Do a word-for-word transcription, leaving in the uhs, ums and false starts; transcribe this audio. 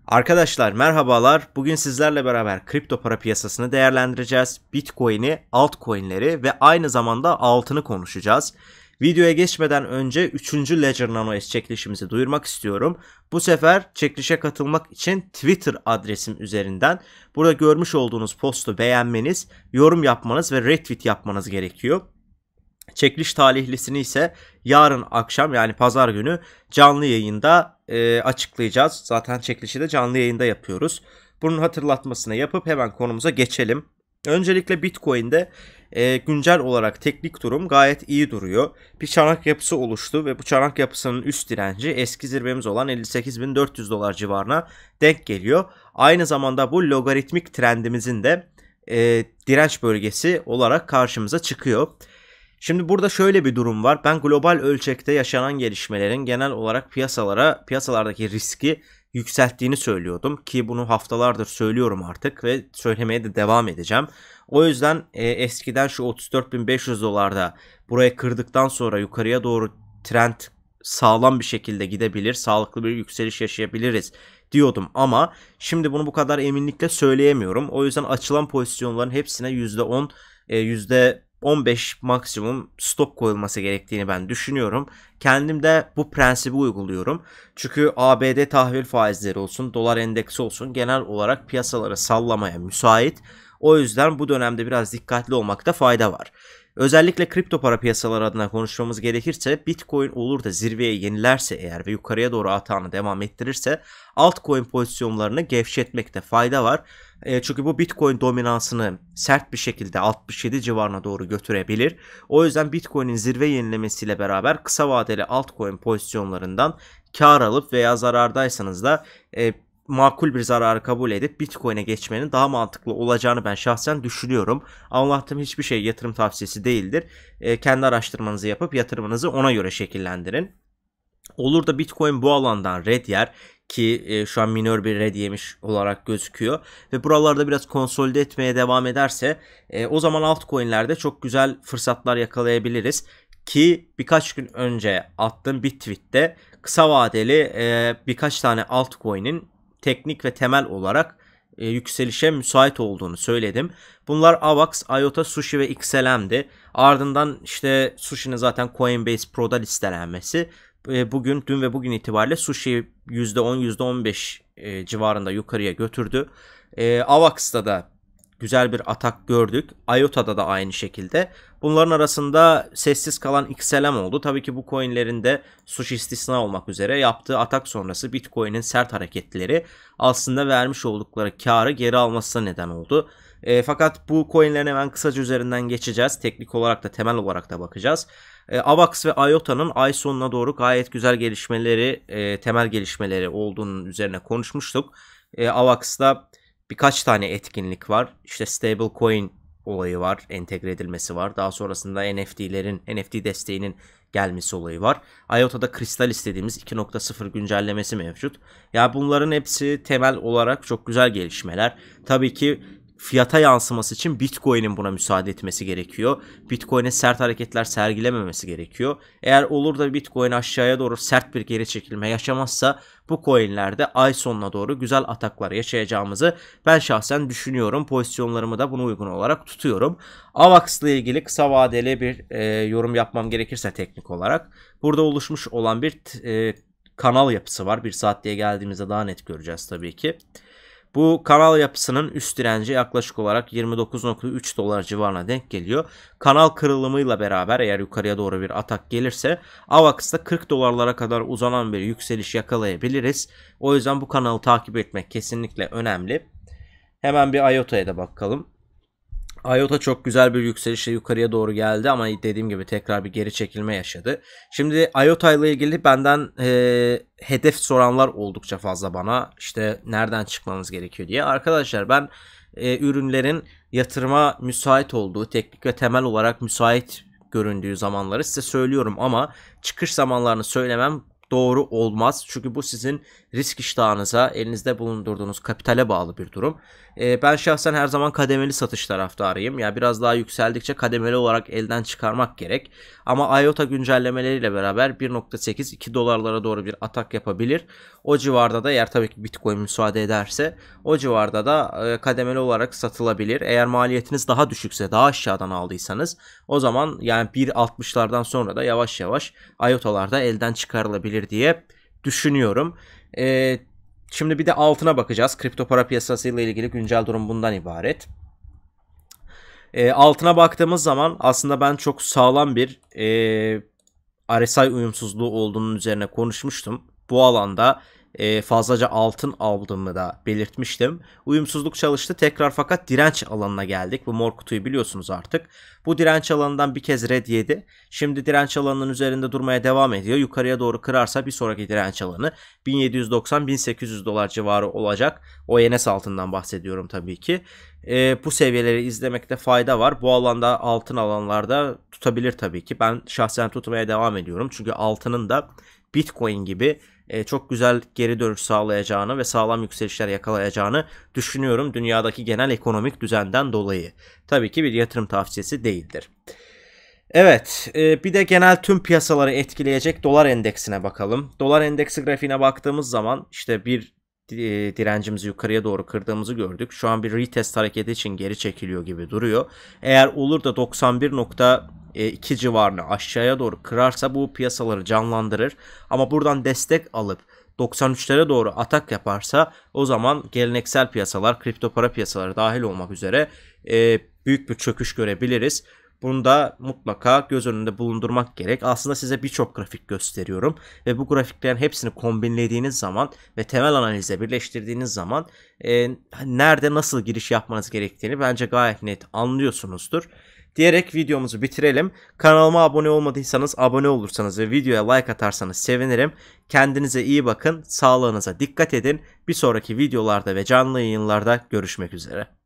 Arkadaşlar merhabalar. Bugün sizlerle beraber kripto para piyasasını değerlendireceğiz. Bitcoin'i, altcoin'leri ve aynı zamanda altını konuşacağız. Videoya geçmeden önce üçüncü Ledger Nano S çekilişimizi duyurmak istiyorum. Bu sefer çekilişe katılmak için Twitter adresim üzerinden burada görmüş olduğunuz postu beğenmeniz, yorum yapmanız ve retweet yapmanız gerekiyor. Çekiliş tarihlisini ise yarın akşam yani pazar günü canlı yayında e, açıklayacağız. Zaten çekilişi de canlı yayında yapıyoruz. Bunun hatırlatmasını yapıp hemen konumuza geçelim. Öncelikle Bitcoin'de e, güncel olarak teknik durum gayet iyi duruyor. Bir çanak yapısı oluştu ve bu çanak yapısının üst direnci eski zirvemiz olan elli sekiz bin dört yüz dolar civarına denk geliyor. Aynı zamanda bu logaritmik trendimizin de e, direnç bölgesi olarak karşımıza çıkıyor. Şimdi burada şöyle bir durum var. Ben global ölçekte yaşanan gelişmelerin genel olarak piyasalara, piyasalardaki riski yükselttiğini söylüyordum. Ki bunu haftalardır söylüyorum artık ve söylemeye de devam edeceğim. O yüzden e, eskiden şu otuz dört bin beş yüz dolarda burayı kırdıktan sonra yukarıya doğru trend sağlam bir şekilde gidebilir, sağlıklı bir yükseliş yaşayabiliriz diyordum ama şimdi bunu bu kadar eminlikle söyleyemiyorum. O yüzden açılan pozisyonların hepsine yüzde on, yüzde on beş maksimum stop koyulması gerektiğini ben düşünüyorum. Kendim de bu prensibi uyguluyorum. Çünkü A B D tahvil faizleri olsun, dolar endeksi olsun genel olarak piyasaları sallamaya müsait. O yüzden bu dönemde biraz dikkatli olmakta fayda var. Özellikle kripto para piyasaları adına konuşmamız gerekirse Bitcoin olur da zirveye yenilerse eğer ve yukarıya doğru atağını devam ettirirse altcoin pozisyonlarını gevşetmekte fayda var. E, çünkü bu Bitcoin dominansını sert bir şekilde altmış yedi civarına doğru götürebilir. O yüzden Bitcoin'in zirve yenilemesiyle beraber kısa vadeli altcoin pozisyonlarından kar alıp veya zarardaysanız da e, makul bir zararı kabul edip Bitcoin'e geçmenin daha mantıklı olacağını ben şahsen düşünüyorum. Anlattığım hiçbir şey yatırım tavsiyesi değildir. E, kendi araştırmanızı yapıp yatırımınızı ona göre şekillendirin. Olur da Bitcoin bu alandan red yer ki e, şu an minör bir red yemiş olarak gözüküyor ve buralarda biraz konsolide etmeye devam ederse e, o zaman altcoin'lerde çok güzel fırsatlar yakalayabiliriz. Ki birkaç gün önce attığım bir tweette kısa vadeli e, birkaç tane altcoin'in teknik ve temel olarak e, yükselişe müsait olduğunu söyledim. Bunlar Avax, IOTA, Sushi ve X L M'di. Ardından işte Sushi'nin zaten Coinbase Pro'da listelenmesi. E, bugün, dün ve bugün itibariyle Sushi yüzde on yüzde on beş e, civarında yukarıya götürdü. E, Avax'ta da güzel bir atak gördük. IOTA'da da aynı şekilde. Bunların arasında sessiz kalan X L M oldu. Tabii ki bu coinlerin de Sushi istisna olmak üzere yaptığı atak sonrası Bitcoin'in sert hareketleri aslında vermiş oldukları karı geri almasına neden oldu. E, fakat bu coinlerin hemen kısaca üzerinden geçeceğiz. Teknik olarak da temel olarak da bakacağız. E, Avax ve IOTA'nın ay sonuna doğru gayet güzel gelişmeleri, e, temel gelişmeleri olduğunun üzerine konuşmuştuk. E, Avax'ta birkaç tane etkinlik var. İşte stablecoin olayı var, entegre edilmesi var. Daha sonrasında N F T'lerin, N F T desteğinin gelmesi olayı var. IOTA'da kristal istediğimiz iki nokta sıfır güncellemesi mevcut. Ya bunların hepsi temel olarak çok güzel gelişmeler. Tabii ki fiyata yansıması için Bitcoin'in buna müsaade etmesi gerekiyor. Bitcoin'e sert hareketler sergilememesi gerekiyor. Eğer olur da Bitcoin aşağıya doğru sert bir geri çekilme yaşamazsa bu coinlerde ay sonuna doğru güzel ataklar yaşayacağımızı ben şahsen düşünüyorum. Pozisyonlarımı da buna uygun olarak tutuyorum. Avax ile ilgili kısa vadeli bir e, yorum yapmam gerekirse teknik olarak. Burada oluşmuş olan bir e, kanal yapısı var. Bir saatliğe geldiğimizde daha net göreceğiz tabii ki. Bu kanal yapısının üst direnci yaklaşık olarak yirmi dokuz nokta üç dolar civarına denk geliyor. Kanal kırılımıyla beraber eğer yukarıya doğru bir atak gelirse Avax'ta kırk dolarlara kadar uzanan bir yükseliş yakalayabiliriz. O yüzden bu kanalı takip etmek kesinlikle önemli. Hemen bir IOTA'ya da bakalım. IOTA çok güzel bir yükselişle yukarıya doğru geldi ama dediğim gibi tekrar bir geri çekilme yaşadı. Şimdi IOTA ile ilgili benden e, hedef soranlar oldukça fazla bana. İşte nereden çıkmamız gerekiyor diye. Arkadaşlar ben e, ürünlerin yatırıma müsait olduğu, teknik ve temel olarak müsait göründüğü zamanları size söylüyorum ama çıkış zamanlarını söylemem çok doğru olmaz. Çünkü bu sizin risk iştahınıza, elinizde bulundurduğunuz kapitale bağlı bir durum. Ee, ben şahsen her zaman kademeli satış taraftarıyım. Yani biraz daha yükseldikçe kademeli olarak elden çıkarmak gerek. Ama I O T A güncellemeleriyle beraber bir nokta sekiz iki dolarlara doğru bir atak yapabilir. O civarda da, eğer tabii ki Bitcoin müsaade ederse, o civarda da e, kademeli olarak satılabilir. Eğer maliyetiniz daha düşükse, daha aşağıdan aldıysanız, o zaman yani bir altmışlardan sonra da yavaş yavaş I O T A'larda elden çıkarılabilir diye düşünüyorum. E, şimdi bir de altına bakacağız. Kripto para piyasası ile ilgili güncel durum bundan ibaret. E, altına baktığımız zaman aslında ben çok sağlam bir e, R S I uyumsuzluğu olduğunun üzerine konuşmuştum. Bu alanda e, fazlaca altın aldığımı da belirtmiştim. Uyumsuzluk çalıştı tekrar, fakat direnç alanına geldik. Bu mor kutuyu biliyorsunuz artık. Bu direnç alanından bir kez red yedi. Şimdi direnç alanının üzerinde durmaya devam ediyor. Yukarıya doğru kırarsa bir sonraki direnç alanı bin yedi yüz doksan bin sekiz yüz dolar civarı olacak. O N S altından bahsediyorum tabii ki. E, bu seviyeleri izlemekte fayda var. Bu alanda, altın alanlarda tutabilir tabii ki. Ben şahsen tutmaya devam ediyorum. Çünkü altının da Bitcoin gibi e, çok güzel geri dönüş sağlayacağını ve sağlam yükselişler yakalayacağını düşünüyorum. Dünyadaki genel ekonomik düzenden dolayı. Tabii ki bir yatırım tavsiyesi değildir. Evet, e, bir de genel tüm piyasaları etkileyecek dolar endeksine bakalım. Dolar endeksi grafiğine baktığımız zaman işte bir direncimizi yukarıya doğru kırdığımızı gördük. Şu an bir retest hareketi için geri çekiliyor gibi duruyor. Eğer olur da doksan bir nokta iki civarını aşağıya doğru kırarsa bu piyasaları canlandırır. Ama buradan destek alıp doksan üçlere doğru atak yaparsa, o zaman geleneksel piyasalar, kripto para piyasaları dahil olmak üzere büyük bir çöküş görebiliriz. Bunu da mutlaka göz önünde bulundurmak gerek. Aslında size birçok grafik gösteriyorum ve bu grafiklerin hepsini kombinlediğiniz zaman ve temel analize birleştirdiğiniz zaman e, nerede nasıl giriş yapmanız gerektiğini bence gayet net anlıyorsunuzdur. Diyerek videomuzu bitirelim. Kanalıma abone olmadıysanız abone olursanız ve videoya like atarsanız sevinirim. Kendinize iyi bakın, sağlığınıza dikkat edin. Bir sonraki videolarda ve canlı yayınlarda görüşmek üzere.